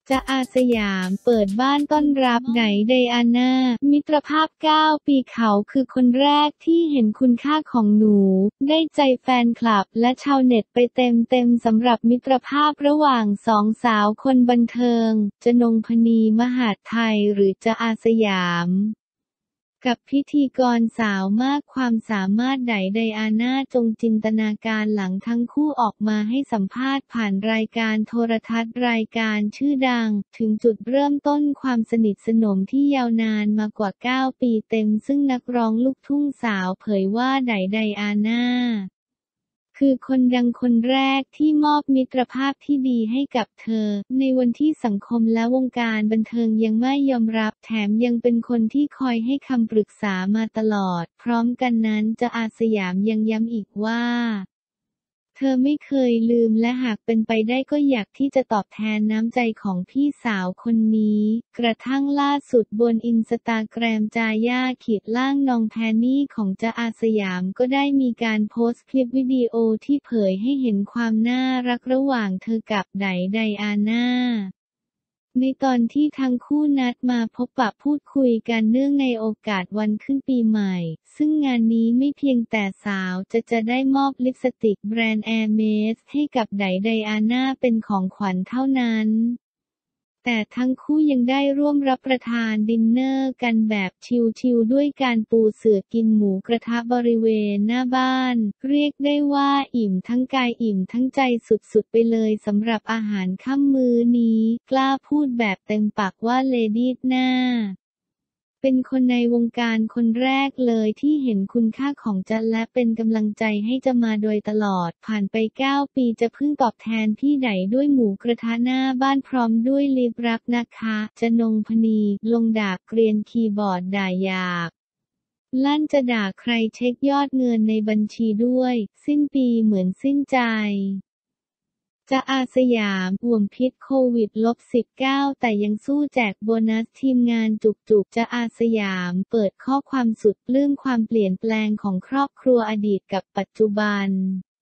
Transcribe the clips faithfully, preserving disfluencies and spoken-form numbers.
จ๊ะอาสยามเปิดบ้านต้อนรับไหนไดอาน่ามิตรภาพเก้าปีเขาคือคนแรกที่เห็นคุณค่าของหนูได้ใจแฟนคลับและชาวเน็ตไปเต็มๆสำหรับมิตรภาพระหว่างสองสาวคนบันเทิงจนงพนีมหาดไทยหรือจ๊ะอาสยามกับพิธีกรสาวมากความสามารถไหนไดอาน่าจงจินตนาการหลังทั้งคู่ออกมาให้สัมภาษณ์ผ่านรายการโทรทัศน์รายการชื่อดังถึงจุดเริ่มต้นความสนิทสนมที่ยาวนานมากว่าเก้าปีเต็มซึ่งนักร้องลูกทุ่งสาวเผยว่าไหนไดอาน่าคือคนดังคนแรกที่มอบมิตรภาพที่ดีให้กับเธอในวันที่สังคมและวงการบันเทิงยังไม่ยอมรับแถมยังเป็นคนที่คอยให้คำปรึกษามาตลอดพร้อมกันนั้นจ๊ะอาสยามยังย้ำอีกว่าเธอไม่เคยลืมและหากเป็นไปได้ก็อยากที่จะตอบแทนน้ำใจของพี่สาวคนนี้กระทั่งล่าสุดบนอินสตาแกรมจาย่าขีดล่างน้องแพนนี่ของจ๊ะอาสยามก็ได้มีการโพสต์คลิปวิดีโอที่เผยให้เห็นความน่ารักระหว่างเธอกับไหนไดอาน่าในตอนที่ทั้งคู่นัดมาพบปะพูดคุยกันเนื่องในโอกาสวันขึ้นปีใหม่ซึ่งงานนี้ไม่เพียงแต่สาวจะจะได้มอบลิปสติกแบรนด์แอร์เมสให้กับไหนไดอาน่าเป็นของขวัญเท่านั้นแต่ทั้งคู่ยังได้ร่วมรับประทานดินเนอร์กันแบบชิลๆด้วยการปูเสื่อกินหมูกระทะบริเวณหน้าบ้านเรียกได้ว่าอิ่มทั้งกายอิ่มทั้งใจสุดๆไปเลยสำหรับอาหารค่ำมื้อนี้กล้าพูดแบบเต็มปากว่าเลดี้น่าเป็นคนในวงการคนแรกเลยที่เห็นคุณค่าของจ๊ะและเป็นกำลังใจให้จ๊ะมาโดยตลอดผ่านไปเก้าปีจะเพิ่งตอบแทนพี่ไหนด้วยหมูกระทะหน้าบ้านพร้อมด้วยลิปรักนะคะจะนงพนีลงดาบเกรียนคีย์บอร์ดด่าหยาบลั่นจะด่าใครเช็คยอดเงินในบัญชีด้วยสิ้นปีเหมือนสิ้นใจจ๊ะอาสยามห่วงพิษโควิด สิบเก้า แต่ยังสู้แจกโบนัสทีมงานจุกๆจ๊ะอาสยามเปิดข้อความสุดปลื้มความเปลี่ยนแปลงของครอบครัวอดีตกับปัจจุบัน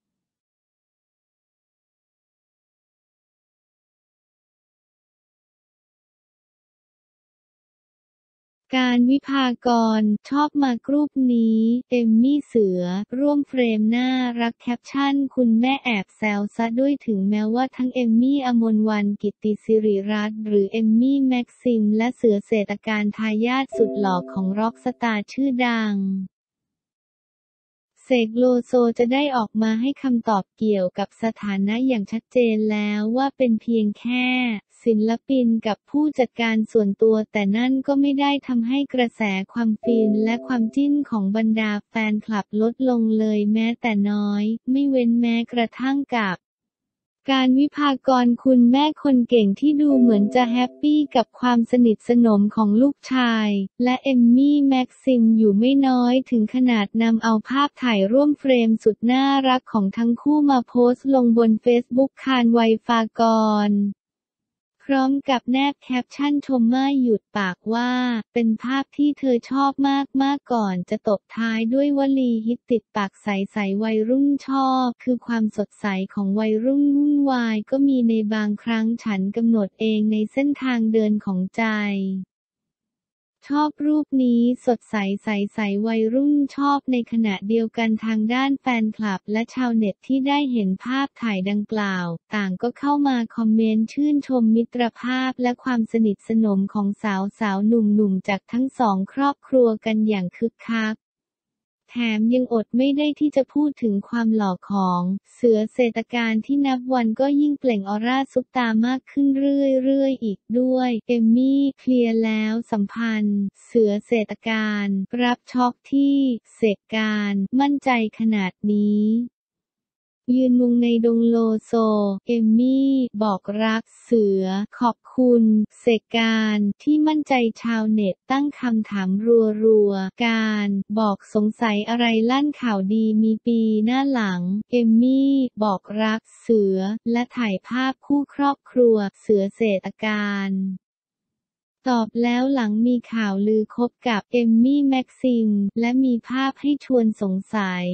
การวิภากรชอบมากรูปนี้เอมมี่เสือร่วมเฟรมน่ารักแคปชั่นคุณแม่แอบแซวซะด้วยถึงแม้ว่าทั้งเอมมี่อมรวรรณกิตติสิริรัตน์หรือเอมมี่แม็กซิมและเสือเศรษฐการทายาทสุดหล่อของร็อกสตาร์ชื่อดังเสกโลโซจะได้ออกมาให้คำตอบเกี่ยวกับสถานะอย่างชัดเจนแล้วว่าเป็นเพียงแค่ศิลปินกับผู้จัดการส่วนตัวแต่นั่นก็ไม่ได้ทำให้กระแสความฟินและความจิ้นของบรรดาแฟนคลับลดลงเลยแม้แต่น้อยไม่เว้นแม้กระทั่งกับการวิภากรคุณแม่คนเก่งที่ดูเหมือนจะแฮปปี้กับความสนิทสนมของลูกชายและเอมมี่แม็กซิมอยู่ไม่น้อยถึงขนาดนำเอาภาพถ่ายร่วมเฟรมสุดน่ารักของทั้งคู่มาโพสต์ลงบนเฟซบุ๊กคานไวฟากรพร้อมกับแนบแคปชั่นชมไม่หยุดปากว่าเป็นภาพที่เธอชอบมากๆก่อนจะตบท้ายด้วยวลีฮิตติดปากใสๆวัยรุ่นชอบคือความสดใสของวัยรุ่นวุ่นวายก็มีในบางครั้งฉันกำหนดเองในเส้นทางเดินของใจชอบรูปนี้สดใสใสๆวัยรุ่นชอบในขณะเดียวกันทางด้านแฟนคลับและชาวเน็ตที่ได้เห็นภาพถ่ายดังกล่าวต่างก็เข้ามาคอมเมนต์ชื่นชมมิตรภาพและความสนิทสนมของสาวสาวหนุ่มๆจากทั้งสองครอบครัวกันอย่างคึกคักแถมยังอดไม่ได้ที่จะพูดถึงความหล่อของเสือเศรษฐการที่นับวันก็ยิ่งเปล่งออร่าซุปตามากขึ้นเรื่อยๆอีกด้วยเอมมี่เคลียร์แล้วสัมพันธ์เสือเศรษฐการรับช็อกที่เสกการมั่นใจขนาดนี้ยืนมุงในดงโลโซเอมมี่บอกรักเสือขอบคุณเสกการที่มั่นใจชาวเน็ตตั้งคำถามรัวๆการบอกสงสัยอะไรลั่นข่าวดีมีปีหน้าหลังเอมมี่บอกรักเสือและถ่ายภาพคู่ครอบครัวเสือเศรษฐการตอบแล้วหลังมีข่าวลือคบกับเอมมี่แม็กซิมและมีภาพให้ชวนสงสัย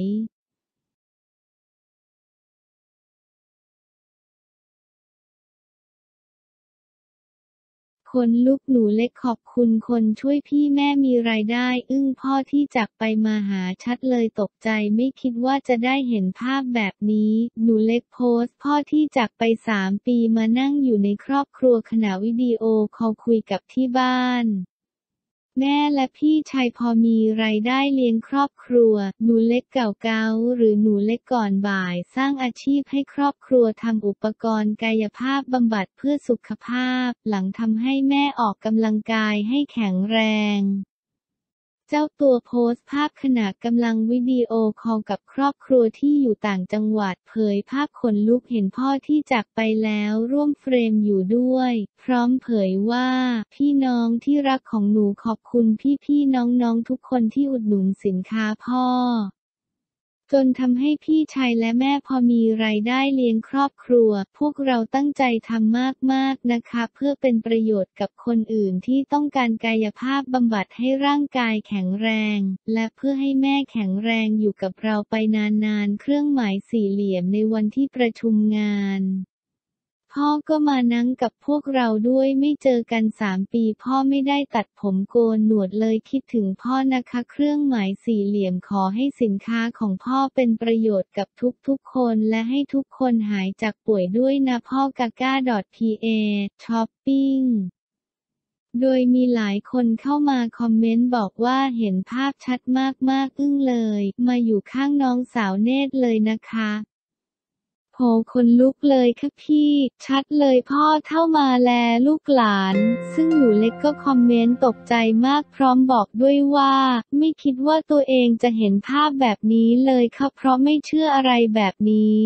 คนลุกหนูเล็กขอบคุณคนช่วยพี่แม่มีรายได้อึ้งพ่อที่จากไปมาหาชัดเลยตกใจไม่คิดว่าจะได้เห็นภาพแบบนี้หนูเล็กโพสต์พ่อที่จากไปสามปีมานั่งอยู่ในครอบครัวขณะวิดีโอคอลคุยกับที่บ้านแม่และพี่ชายพอมีรายได้เลี้ยงครอบครัวหนูเล็กเก่าเกาหรือหนูเล็กก่อนบ่ายสร้างอาชีพให้ครอบครัวทำอุปกรณ์กายภาพบำบัดเพื่อสุขภาพหลังทำให้แม่ออกกำลังกายให้แข็งแรงเจ้าตัวโพสต์ภาพขณะกำลังวิดีโอคอลกับครอบครัวที่อยู่ต่างจังหวัดเผยภาพขนลุกเห็นพ่อที่จากไปแล้วร่วมเฟรมอยู่ด้วยพร้อมเผยว่าพี่น้องที่รักของหนูขอบคุณพี่ๆน้องๆทุกคนที่อุดหนุนสินค้าพ่อจนทำให้พี่ชายและแม่พอมีรายได้เลี้ยงครอบครัวพวกเราตั้งใจทำมากๆนะคะเพื่อเป็นประโยชน์กับคนอื่นที่ต้องการกายภาพบำบัดให้ร่างกายแข็งแรงและเพื่อให้แม่แข็งแรงอยู่กับเราไปนานๆเครื่องหมายสี่เหลี่ยมในวันที่ประชุมงานพ่อก็มานั่งกับพวกเราด้วยไม่เจอกันสามปีพ่อไม่ได้ตัดผมโกนหนวดเลยคิดถึงพ่อนะคะเครื่องหมายสี่เหลี่ยมขอให้สินค้าของพ่อเป็นประโยชน์กับทุกๆคนและให้ทุกคนหายจากป่วยด้วยนะพ่อกาก้า พี เอ ช้อปปิ้งโดยมีหลายคนเข้ามาคอมเมนต์บอกว่าเห็นภาพชัดมากๆอึ้งเลยมาอยู่ข้างน้องสาวเนตรเลยนะคะโหคนลุกเลยค่ะพี่ชัดเลยพ่อเท่ามาแลลูกหลานซึ่งหนูเล็กก็คอมเมนต์ตกใจมากพร้อมบอกด้วยว่าไม่คิดว่าตัวเองจะเห็นภาพแบบนี้เลยค่ะเพราะไม่เชื่ออะไรแบบนี้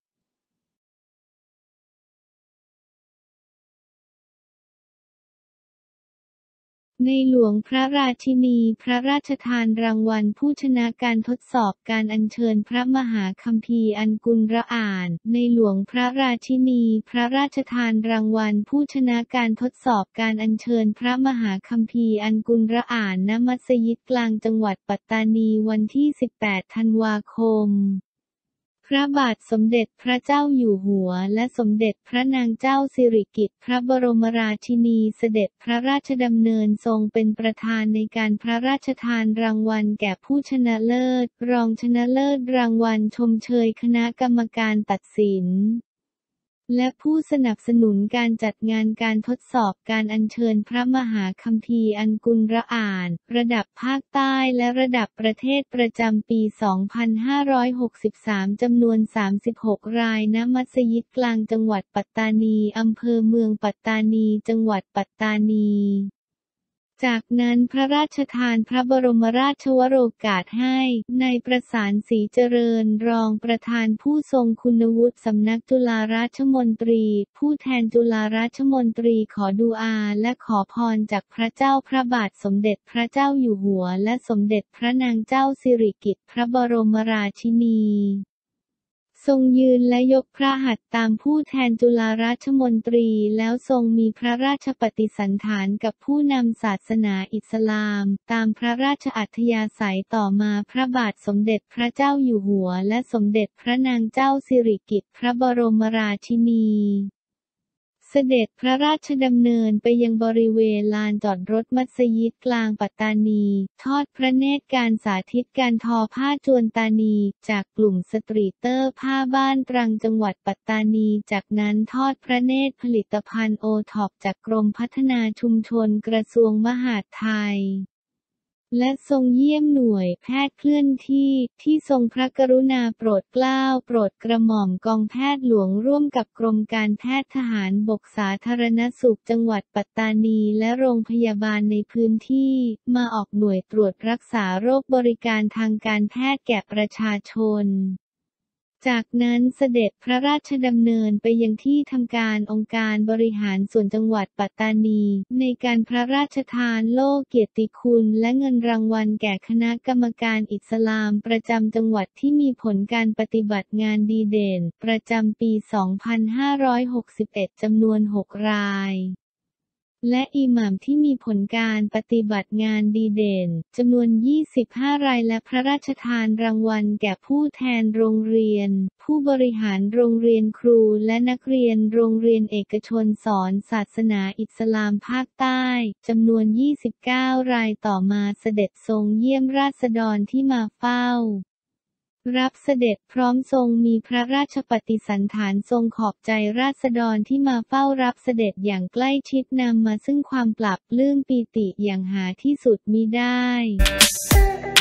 ในหลวงพระราชินีพระราชทานรางวัลผู้ชนะการทดสอบการอัญเชิญพระมหาคัมภีร์อันกุลระอ่านในหลวงพระราชินีพระราชทานรางวัลผู้ชนะการทดสอบการอัญเชิญพระมหาคัมภีร์อันกุลระอ่านณมัสยิดกลางจังหวัดปัตตานีวันที่สิบแปดธันวาคมพระบาทสมเด็จพระเจ้าอยู่หัวและสมเด็จพระนางเจ้าสิริกิติ์พระบรมราชินีเสด็จพระราชดำเนินทรงเป็นประธานในการพระราชทานรางวัลแก่ผู้ชนะเลิศรองชนะเลิศรางวัลชมเชยคณะกรรมการตัดสินและผู้สนับสนุนการจัดงานการทดสอบการอัญเชิญพระมหาคัมภีร์อันกุลระอ่านระดับภาคใต้และระดับประเทศประจำปี สองพันห้าร้อยหกสิบสาม จำนวน สามสิบหก รายณมัสยิดกลางจังหวัดปัตตานีอำเภอเมืองปัตตานีจังหวัดปัตตานีจากนั้นพระราชทานพระบรมราชวโรกาสให้นายประสานศรีเจริญรองประธานผู้ทรงคุณวุฒิสำนักจุฬาราชมนตรีผู้แทนจุฬาราชมนตรีขอดุอาและขอพรจากพระเจ้าพระบาทสมเด็จพระเจ้าอยู่หัวและสมเด็จพระนางเจ้าสิริกิติ์พระบรมราชินีทรงยืนและยกพระหัตถ์ตามผู้แทนจุฬาราชมนตรีแล้วทรงมีพระราชปฏิสันถานกับผู้นำศาสนาอิสลามตามพระราชอัธยาศัยต่อมาพระบาทสมเด็จพระเจ้าอยู่หัวและสมเด็จพระนางเจ้าสิริกิติ์พระบรมราชินีเสด็จพระราชดำเนินไปยังบริเวณลานจอดรถมัสยิดกลางปัตตานีทอดพระเนตรการสาธิตการทอผ้าจวนตานีจากกลุ่มสตรีเตอร์ผ้าบ้านตรังจังหวัดปัตตานีจากนั้นทอดพระเนตรผลิตภัณฑ์โอท็อปจากกรมพัฒนาชุมชนกระทรวงมหาดไทยและทรงเยี่ยมหน่วยแพทย์เคลื่อนที่ที่ทรงพระกรุณาโปรดเกล้าโปรดกระหม่อมกองแพทย์หลวงร่วมกับกรมการแพทย์ทหารบกสาธารณสุขจังหวัดปัตตานีและโรงพยาบาลในพื้นที่มาออกหน่วยตรวจรักษาโรคบริการทางการแพทย์แก่ประชาชนจากนั้นเสด็จพระราชดำเนินไปยังที่ทำการองค์การบริหารส่วนจังหวัดปัตตานีในการพระราชทานโล่เกียรติคุณและเงินรางวัลแก่คณะกรรมการอิสลามประจำจังหวัดที่มีผลการปฏิบัติงานดีเด่นประจำปี สองพันห้าร้อยหกสิบเอ็ด จำนวน หก รายและอิหม่ามที่มีผลการปฏิบัติงานดีเด่นจำนวน ยี่สิบห้า รายและพระราชทานรางวัลแก่ผู้แทนโรงเรียนผู้บริหารโรงเรียนครูและนักเรียนโรงเรียนเอกชนสอนศาสนาอิสลามภาคใต้จำนวน ยี่สิบเก้า รายต่อมาเสด็จทรงเยี่ยมราษฎรที่มาเฝ้ารับเสด็จพร้อมทรงมีพระราชปฏิสันถานทรงขอบใจราษฎรที่มาเฝ้ารับเสด็จอย่างใกล้ชิดนำมาซึ่งความปรับปลื้มปีติอย่างหาที่สุดมิได้